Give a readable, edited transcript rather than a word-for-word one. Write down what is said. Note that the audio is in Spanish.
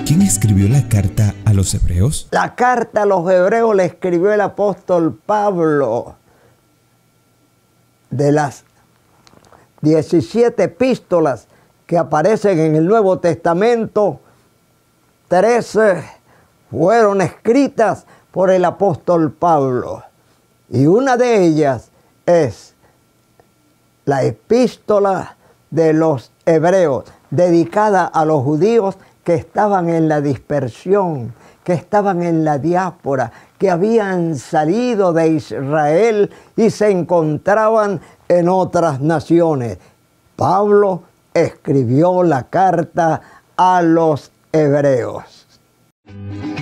¿Quién escribió la carta a los hebreos? La carta a los hebreos la escribió el apóstol Pablo. De las 17 epístolas que aparecen en el Nuevo Testamento, 13 fueron escritas por el apóstol Pablo. Y una de ellas es la epístola de los hebreos, dedicada a los judíos que estaban en la dispersión, que estaban en la diáspora, que habían salido de Israel y se encontraban en otras naciones. Pablo escribió la carta a los hebreos.